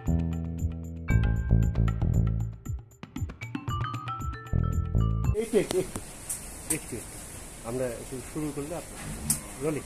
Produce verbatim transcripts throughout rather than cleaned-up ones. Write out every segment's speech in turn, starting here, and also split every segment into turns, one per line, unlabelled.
একটু একটু একটু একটু আমরা শুরু করলে রলি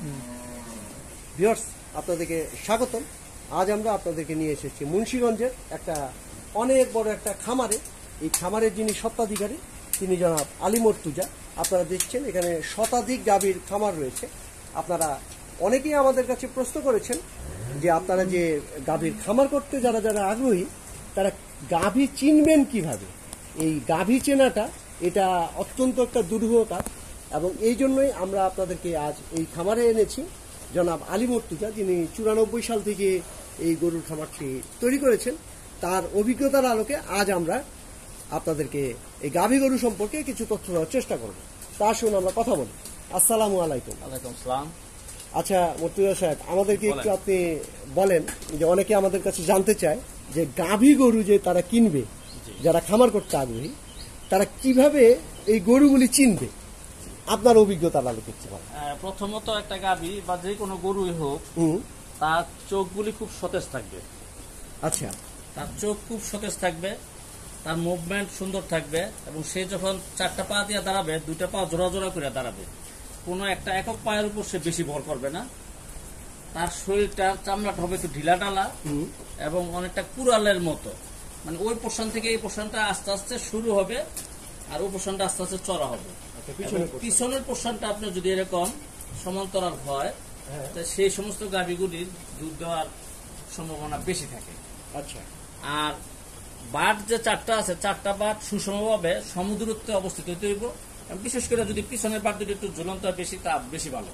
ভিউয়ার্স, আপনাদেরকে স্বাগতম। আজ আমরা আপনাদেরকে নিয়ে এসেছি মুন্সিগঞ্জের একটা অনেক বড় একটা খামারে। এই খামারের যিনি স্বত্বাধিকারী তিনি জনাব আলী মর্তুজা। আপনারা দেখছেন এখানে শতাধিক গাভীর খামার রয়েছে। আপনারা অনেকেই আমাদের কাছে প্রশ্ন করেছেন যে আপনারা যে গাভীর খামার করতে যারা যারা আগ্রহী তারা গাভী চিনবেন কিভাবে। এই গাভী চেনাটা এটা অত্যন্ত একটা দুরূহ কাজ, এবং এই জন্যই আমরা আপনাদেরকে আজ এই খামারে এনেছি জনাব আলী মর্তুজা, যিনি চুরানব্বই সাল থেকে এই গরুর খামারটি তৈরি করেছেন। তার অভিজ্ঞতার আলোকে আজ আমরা আপনাদেরকে এই গাভী গরু সম্পর্কে কিছু তথ্য দেওয়ার চেষ্টা করব। তার শুনে আমরা কথা বলি। আসসালামু আলাইকুম।
ওয়ালাইকুম সালাম।
আচ্ছা মর্তুজা সাহেব, আমাদেরকে একটু আপনি বলেন যে অনেকে আমাদের কাছে জানতে চায় যে গাভী গরু যে তারা কিনবে, যারা খামার করতে আগ্রহী, তারা কিভাবে এই গরুগুলি চিনবে, আপনার অভিজ্ঞতার আলোকে কিছু বলেন।
প্রথমত একটা গাভী বা যে কোনো গরুই হোক, তার চোখগুলি খুব সতেজ থাকবে।
আচ্ছা,
তার চোখ খুব সতেজ থাকবে, তার মুভমেন্ট সুন্দর থাকবে, এবং সে যখন চারটা পা দিয়ে দাঁড়াবে দুইটা পা জোড়া জোড়া করে দাঁড়াবে, কোনো একটা একক পায়ের উপর সে বেশি ভর করবে না। তার শরীরটার চামড়াটা হবে একটু ঢিলা ঢালা এবং অনেকটা কুড়ালের মতো, মানে ওই পোর্শন থেকে এই পোর্শনটা আস্তে আস্তে শুরু হবে আর ওই পোর্শনটা আস্তে আস্তে চড়া হবে। পিছনের পোর্শনটা আপনার যদি এরকম সমান্তরাল হয় সেই সমস্ত গাভীগুলির দুধ দেওয়ার সম্ভাবনা বেশি থাকে।
আচ্ছা,
আর বাট যে চারটা আছে, চারটা বাট সুষমভাবে সমদূরত্বে অবস্থিত হইতে হইব। বিশেষ করে যদি পিছনের বাট দুটো একটু ঝুলন্ত বেশি, তা বেশি ভালো।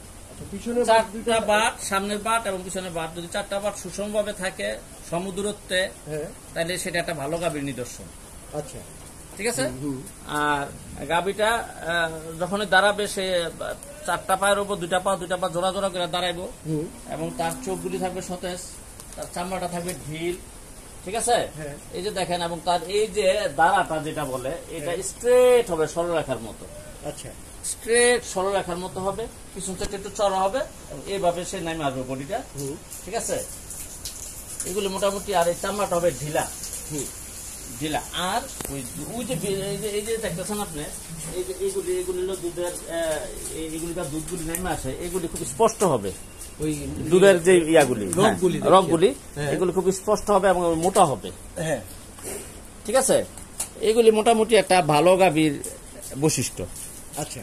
চারটা বাট, সামনের বাট এবং পিছনের বাট, যদি চারটা বাট সুষমভাবে থাকে সমদূরত্বে, তাহলে সেটা একটা ভালো গাভীর নিদর্শন।
আচ্ছা,
ঠিক আছে। আর গাভীটা যখন দাঁড়াবে সে চারটা পায়ের উপর দুইটা পা দুইটা পা জোড়া জোড়া করে দাঁড়াইব, এবং তার চোখগুলি থাকবে সতেজ, তার চামড়াটা থাকবে ঢিল। ঠিক আছে। এই যে দেখেন, এবং তার এই যে দাঁড়াটা যেটা বলে এটা স্ট্রেট হবে, সরলরেখার মতো।
আচ্ছা,
স্ট্রেট সরলরেখার মতো হবে, পিছন থেকে একটু চড়া হবে, এবং এইভাবে সে নামে আসবে বডিটা। ঠিক আছে। এগুলি মোটামুটি, আর এই চামড়াটা হবে ঢিলা ঢিলা। আর ওই ওই যে এই যে দেখতেছেন আপনি, এই যে এইগুলি এগুলি হলো দুধের, এইগুলি তার দুধগুলি নেমে আসে, এগুলি খুব স্পষ্ট হবে। ওই দুধের যে ইয়াগুলি রগগুলি এগুলি খুব স্পষ্ট হবে এবং মোটা হবে।
হ্যাঁ,
ঠিক আছে। এগুলি মোটামুটি একটা ভালো গাভীর বৈশিষ্ট্য।
আচ্ছা,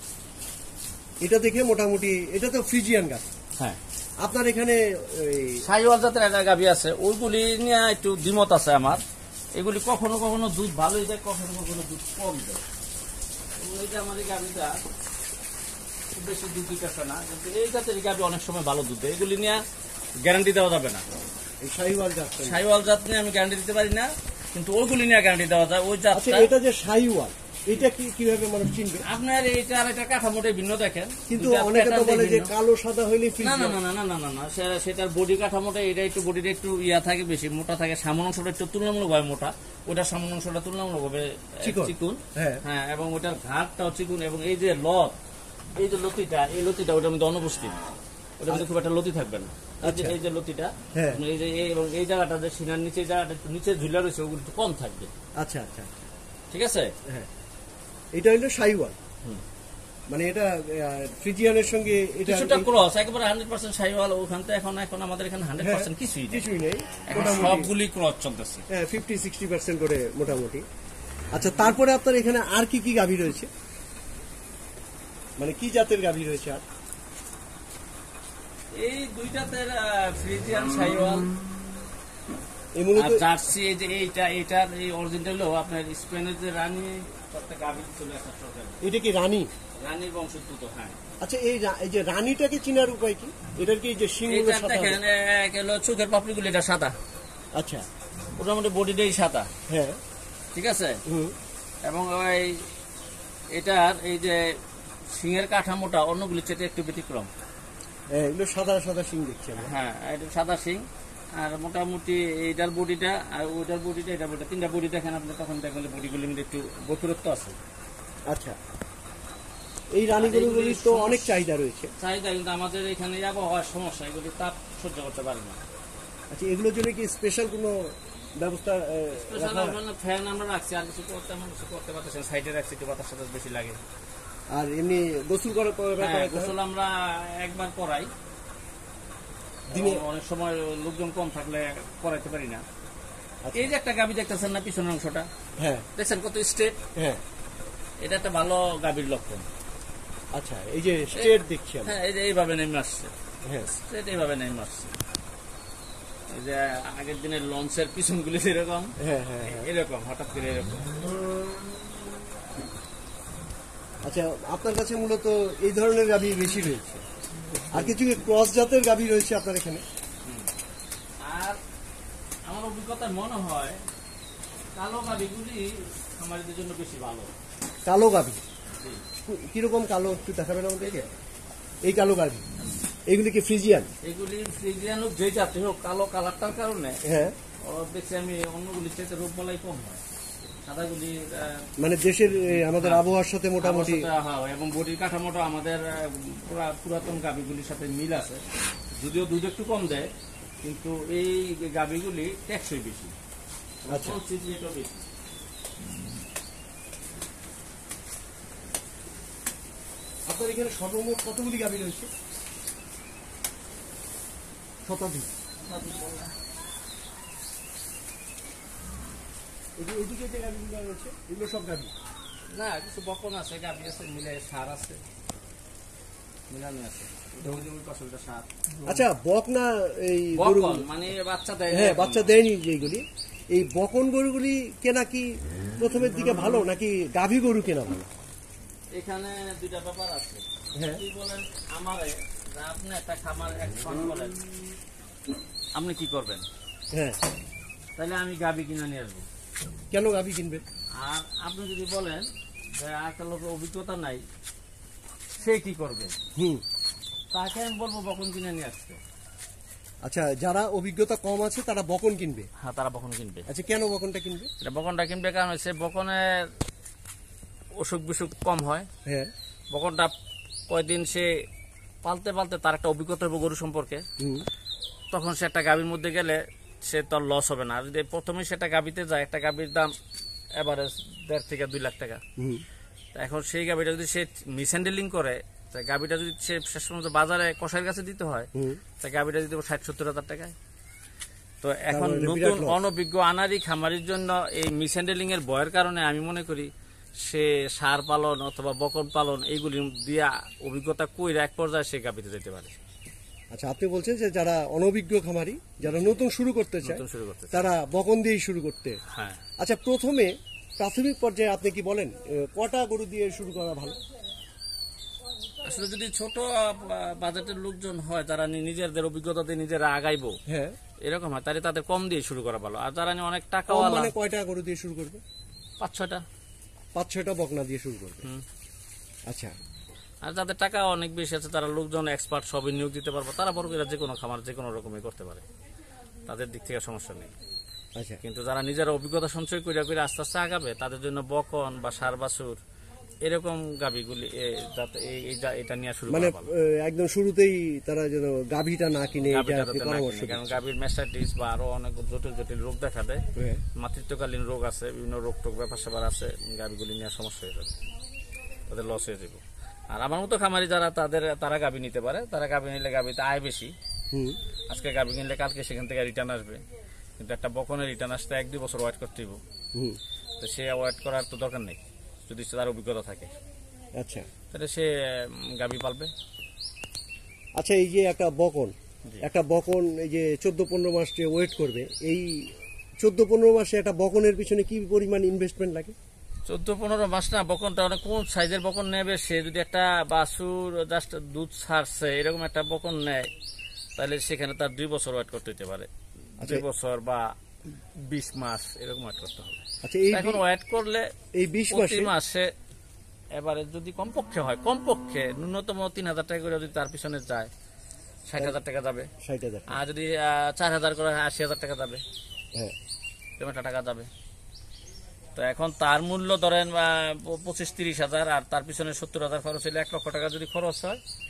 এটা দেখে মোটামুটি এটা তো ফ্রিজিয়ান গাছ।
হ্যাঁ,
আপনার এখানে
শাহিওয়াল জাতের একটা গাভী আছে, ওইগুলি নিয়ে একটু দ্বিমত আছে আমার। এগুলি কখনো কখনো দুধ ভালোই দেয়, কখনো কখনো দুধ কম দেয়। এই যে আমার এই গাভীটা খুব বেশি দুধ দিতেছে না, কিন্তু এই জাতের গাভী অনেক সময় ভালো দুধ দেয়। এগুলি নিয়ে গ্যারান্টি দেওয়া যাবে না।
এই শাহিওয়াল জাত,
শাহিওয়াল জাত নিয়ে আমি গ্যারান্টি দিতে পারি না, কিন্তু ওইগুলি নিয়ে গ্যারান্টি দেওয়া যায়। ওই জাতটা,
এটা যে শাহিওয়াল, এটা কি কিভাবে মানুষ চিনবে?
আপনার এইটা আর এটা কাঠামোটাই ভিন্ন দেখেন,
কিন্তু অনেকে তো বলে যে কালো সাদা হইলে
না না না না না না না সেটার বডি কাঠামোটা, এটা একটু বডিটা একটু ইয়া থাকে, বেশি মোটা থাকে। সামন অংশটা একটু তুলনামূলকভাবে মোটা, ওটার সামন অংশটা তুলনামূলকভাবে চিকুন। হ্যাঁ, এবং ওটার ঘাটটাও চিকুন, এবং এই যে লত, এই যে লতিটা, এই লতিটা ওটার মধ্যে অনুপস্থিত, ওটার মধ্যে খুব একটা লতি থাকবে না। এই যে লতিটা, এই যে এবং এই জায়গাটা যে সিনার নিচে জায়গাটা একটু নিচে ঝুলে রয়েছে, ওগুলো একটু কম থাকবে।
আচ্ছা আচ্ছা,
ঠিক আছে।
হ্যাঁ, এটা হলো শাহিওয়াল, মানে এটা ফ্রিজিয়ানের সঙ্গে এটা
কিছুটা ক্রস, একেবারে হান্ড্রেড পার্সেন্ট শাহিওয়াল ওখান থেকে এখন এখন আমাদের এখানে হান্ড্রেড পার্সেন্ট কিছুই
কিছুই নেই,
সবগুলি ক্রস চলতেছে।
হ্যাঁ, ফিফটি সিক্সটি পার্সেন্ট করে মোটামুটি। আচ্ছা, তারপরে আপনার এখানে আর কি কি গাভী রয়েছে, মানে কি জাতের গাভী রয়েছে? আর
এই দুই জাতের ফ্রিজিয়ান শাহিওয়াল আর জার্সি, এই যে এইটা এইটার এই অরিজিনাল হলো আপনার স্পেনের যে রানী গাভী চলে আসা,
এটা কি রানী
রানীর বংশোদ্ভূত। হ্যাঁ।
আচ্ছা, এই এই যে রানীটাকে চিনার উপায় কি? এটার কি যে শিংগুলো সাদা?
দেখেন, এক হলো চোখের পাপড়িগুলো এটা সাদা।
আচ্ছা,
মোটামুটি বডিটাই সাদা।
হ্যাঁ,
ঠিক আছে। এবং ওই এটার এই যে শিংয়ের কাঠামোটা অন্যগুলির চেয়ে একটু ব্যতিক্রম।
এগুলো সাদা সাদা শিং দেখছি।
হ্যাঁ, এটা সাদা শিং। আর মোটামুটি এইটার বডিটা আর ওইটার বডিটা, এটা বডিটা, তিনটা বডি দেখেন আপনি, তখন দেখবেন বডিগুলির মধ্যে একটু বৈপরীত্য আছে।
আচ্ছা, এই রানী গরুগুলির তো অনেক চাহিদা রয়েছে।
চাহিদা, কিন্তু আমাদের এখানে আবহাওয়ার সমস্যা, এগুলি তাপ সহ্য করতে পারে না।
আচ্ছা, এগুলোর জন্য কি স্পেশাল কোনো ব্যবস্থা আহ,
স্পেশাল
রাখা হয়?
আমরা ফ্যান আমরা রাখছি, আর কিছু করতে আমরা কিছু করতে পারতেছি সাইডে রাখছি, একটু বাতাস সাতাস বেশি লাগে।
আর এমনি গোসল করার পর
হ্যাঁ,
করাতে হয়?
গোসল আমরা একবার করাই,
দিনে
অনেক সময় লোকজন কম থাকলে করাইতে পারি না।
আচ্ছা।
এই যে একটা গাভী দেখতেছেন না পিছনের অংশটা,
হ্যাঁ
দেখছেন কত স্ট্রেট,
হ্যাঁ
এটা একটা ভালো গাভীর লক্ষণ।
আচ্ছা, এই যে স্টেট দেখছি আমি।
হ্যাঁ, এই যে এইভাবে নেমে আসছে,
হ্যাঁ
স্ট্রেট এইভাবে নেমে আসছে। এই যে আগের দিনের লঞ্চের পিছনগুলি যেরকম,
হ্যাঁ হ্যাঁ হ্যাঁ।
এরকম হঠাৎ করে এরকম।
আচ্ছা, আপনার কাছে মূলত এই ধরনের গাভী বেশি রয়েছে, আর কিছু ক্রস জাতের গাভী রয়েছে আপনার এখানে?
আর আমার অভিজ্ঞতায় মনে হয় কালো গাভীগুলি খামারিদের জন্য বেশি ভালো।
কালো গাভী কিরকম কালো একটু দেখাবেন আমাদেরকে? এই কালো গাভী এইগুলি কি ফ্রিজিয়ান?
এগুলি ফ্রিজিয়ান হোক যে জাতি হোক, কালো কালারটার কারণে
হ্যাঁ,
ও দেখছি আমি অন্যগুলির চাইতে রোগ বালাই কম হয়। সাদাগুলি আহ,
মানে দেশের এ, আমাদের আবহাওয়ার সাথে মোটামুটি।
আমার সাথে, হ্যাঁ, এবং বডির কাঠামোটা আমাদের আহ, পুরা- পুরাতন গাভীগুলির সাথে মিল আছে, যদিও দুধ একটু কম দেয়, কিন্তু এই গাভীগুলি টেকসই বেশি,
আচ্ছা।
চিচিটাও বেশি।
আপনার এখানে সর্বমোট কতগুলি গাভী রয়েছে? শতাধিক। এই যে এদিকে যে গাভীগুলো রয়েছে এগুলো সব গাভী?
না, কিছু বকন আছে, গাভী আছে, মিলে সার আছে, মিলানো আছে। ওটা ওই যে ওই ফসলটা সার।
আচ্ছা, বক না এই গরু?
বকন মানে বাচ্চা দেয় না
হ্যাঁ,
এখনো।
বাচ্চা দেয়নি যেগুলি, এই বকন গরুগুলি কেনা কি প্রথমের দিকে ভালো নাকি গাভী গরু কেনা ভালো?
এখানে দুইটা ব্যাপার আছে।
হ্যাঁ।
কি বলেন আমারে, যে আপনি একটা খামার এক ফোন করেন, আপনি কি করবেন?
হ্যাঁ,
তাহলে আমি গাভী কিনে নিয়ে আসবো।
কেন গাভী কিনবে?
আর আপনি যদি বলেন যে একটা লোকের অভিজ্ঞতা নাই, সে কি করবে,
হুম।
তাকে আমি বলবো বকন কিনে নিয়ে আসতে।
আচ্ছা, যারা অভিজ্ঞতা কম আছে তারা বকন কিনবে?
হ্যাঁ, তারা বকন কিনবে।
আচ্ছা, কেন বকনটা কিনবে?
এটা বকনটা কিনবে কারণ হচ্ছে বকনের অসুখ বিসুখ কম হয়।
হ্যাঁ।
বকনটা কয়দিন সে পালতে পালতে তার একটা অভিজ্ঞতা হবে গরু সম্পর্কে,
হুম।
তখন সে একটা গাভীর মধ্যে গেলে সে তার লস হবে না। আর যদি প্রথমে সে একটা গাভীতে যায়, একটা গাভীর দাম এভারেজ দেড় থেকে দুই লাখ টাকা।
হুম।
তা এখন সেই গাভীটা যদি সে মিসহ্যান্ডেলিং করে, তা গাভীটা যদি সে শেষ পর্যন্ত বাজারে কষাইয়ের কাছে দিতে হয়,
হুম।
তা গাভীটা দিতে ষাট সত্তর হাজার টাকায়। তো এখন
তাহলে বিরাট
নতুন
loss।
অনভিজ্ঞ আনারি খামারির জন্য এই মিসহ্যান্ডেলিং এর ভয়ের কারণে আমি মনে করি সে সার পালন অথবা বকন পালন এইগুলি দিয়া অভিজ্ঞতা কইরা এক পর্যায়ে সে গাভীতে যেতে পারে।
আচ্ছা, আপনি বলছেন যে যারা অনভিজ্ঞ খামারি, যারা নতুন শুরু করতে চায়
নতুন শুরু করতে চায়।
তারা বকন দিয়েই শুরু করতে।
হ্যাঁ,
আচ্ছা, প্রথমে প্রাথমিক পর্যায়ে আপনি কি বলেন এ, কটা গরু দিয়ে শুরু করা ভালো?
আসলে যদি ছোট আহ, বাজেটের লোকজন হয়, যারা নি- নিজেদের অভিজ্ঞতাতে নিজেরা আগাইবো,
হ্যাঁ।
এরকম হয়, তাহলে তাদের কম দিয়ে শুরু করা ভালো। আর যারা নি অনেক টাকা
কম মানে কয়টা গরু দিয়ে শুরু করবে?
পাঁচ ছয়টা।
পাঁচ ছয়টা বকনা দিয়ে শুরু করবে।
হুম।
আচ্ছা।
আর যাদের টাকা অনেক বেশি আছে, তারা লোকজন এক্সপার্ট সবই নিয়োগ দিতে পারবে, তারা বড় করে যে কোনো খামার যে কোনো রকমই করতে পারে, তাদের দিক থেকে সমস্যা নেই।
আচ্ছা।
কিন্তু যারা নিজের অভিজ্ঞতা সঞ্চয় করে করে আস্তে আস্তে আগাবে, তাদের জন্য বকন বা সার বাছুর এরকম গাভীগুলি এ, যাতে এই- এই যা- এটা নিয়ে শুরু
মানে
করা ভালো।
এ, একদম শুরুতেই তারা যেন গাভীটা না কিনে এটা
গাভীটা
আপনি
যাতে না
পরামর্শ
কিনে, কারণ
দিচ্ছেন।
গাভীর মেস্টাইটিস বা আরো অনেক জটিল জটিল রোগ দেখা দেয়,
হ্যাঁ।
মাতৃত্বকালীন রোগ আছে, বিভিন্ন রোগ টোগ ব্যাপার স্যাপার আছে, গাভীগুলি নিয়ে সমস্যা হয়ে যাবে, তাদের লস হয়ে যাবে। আর আমার মতো খামারি যারা, তাদের তারা গাভী নিতে পারে, তারা গাভী নিলে গাভীতে আয় বেশি।
হুম।
আজকে গাভী কিনলে কালকে সেখান থেকে রিটার্ন আসবে, কিন্তু একটা বকনের রিটার্ন আসতে এক দুই বছর ওয়েট করতে হইব।
হুম।
তো সে ওয়েট করার তো দরকার নেই, যদি তার অভিজ্ঞতা থাকে,
আচ্ছা।
তাহলে সে গাভী পালবে।
আচ্ছা, এই যে একটা বকন,
জি।
একটা বকন এই যে চোদ্দ পনেরো মাস যে ওয়েট করবে, এই চোদ্দ পনেরো মাসে একটা বকনের পিছনে কি পরিমাণ ইনভেস্টমেন্ট লাগে?
চোদ্দ পনেরো মাস না, বকনটা অনেক কোন সাইজের বকন নেবে, সে যদি একটা বাছুর জাস্ট দুধ ছাড়ছে এরকম একটা বকন নেয়, তাহলে সেখানে তার দুই বছর ওয়েট করতে হতে পারে, দুই বছর বা বিশ মাস এরকম ওয়েট করতে হবে।
আচ্ছা, এই
এখন ওয়েট করলে
এই বিশ
প্রতি
মাসে
মাসে এবারে যদি কমপক্ষে হয়, কমপক্ষে ন্যূনতম তিন হাজার টাকা করে যদি তার পিছনে যায়, ষাট হাজার টাকা যাবে।
ষাট হাজার।
আর যদি আহ, চার হাজার করে হয়, আশি হাজার টাকা যাবে,
হ্যাঁ।
এরকম একটা টাকা যাবে। তো এখন তার মূল্য ধরেন আহ, প- পঁচিশ তিরিশ হাজার, আর তার পিছনে সত্তর হাজার খরচ হলে এক লক্ষ টাকা যদি খরচ হয়,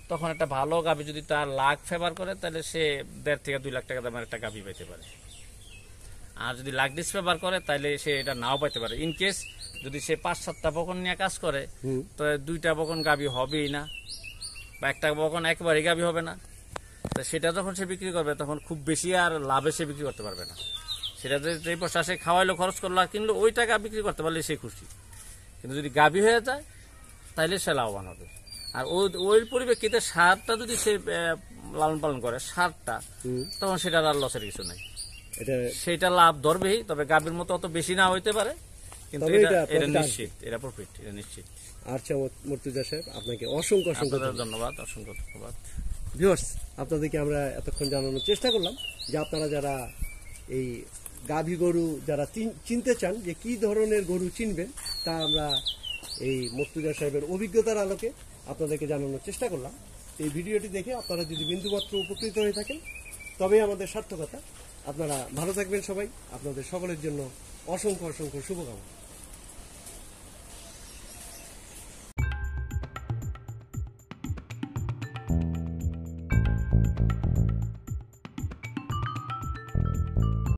তখন একটা ভালো গাভী যদি তার লাখ ফেভার করে তাহলে সে দেড় থেকে দুই লাখ টাকা দামের একটা গাভী পেতে পারে। আর যদি লাখ ডিসফেভার করে তাহলে সে এটা নাও পাইতে পারে। ইন কেস যদি সে পাঁচ সাতটা বকন নিয়ে কাজ করে তো দুইটা বকন গাভী হবেই না, বা একটা বকন একেবারে গাভী হবে না। তো সেটা যখন সে বিক্রি করবে তখন খুব বেশি আর লাভে সে বিক্রি করতে পারবে না। সেটা যে পয়সা সে খাওয়াইলো, খরচ করলো আর কিনলো, ওই টাকা বিক্রি করতে পারলে সে খুশি। কিন্তু যদি গাভী হয়ে যায় তাহলে সে লাভবান হবে। আর ওই ওই পরিপ্রেক্ষিতে সারটা যদি সে লালন পালন করে সারটা, তখন সেটা আর লসের কিছু নাই, সেটা লাভ ধরবেই। তবে গাভীর মতো অত বেশি না হইতে পারে, কিন্তু এটা নিশ্চিত, এটা প্রফিট, এটা নিশ্চিত।
আচ্ছা মুর্তজা সাহেব, আপনাকে অসংখ্য অসংখ্য
ধন্যবাদ, অসংখ্য ধন্যবাদ।
ভিউয়ার্স, আপনাদেরকে আমরা এতক্ষণ জানানোর চেষ্টা করলাম যে আপনারা যারা এই গাভী গরু যারা চিনতে চান যে কি ধরনের গরু চিনবেন, তা আমরা এই মুর্তজা সাহেবের অভিজ্ঞতার আলোকে আপনাদেরকে জানানোর চেষ্টা করলাম। এই ভিডিওটি দেখে আপনারা যদি বিন্দুমাত্র উপকৃত হয়ে থাকেন তবেই আমাদের সার্থকতা। আপনারা ভালো থাকবেন সবাই, আপনাদের সকলের জন্য অসংখ্য অসংখ্য শুভকামনা।